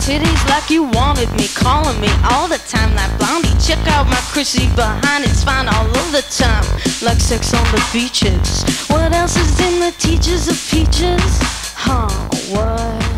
titties like you wanted me, calling me all the time like Blondie. Check out my Chrissy behind, it's fine all of the time, like sex on the beaches. What else is in the teachers of peaches? Huh, what?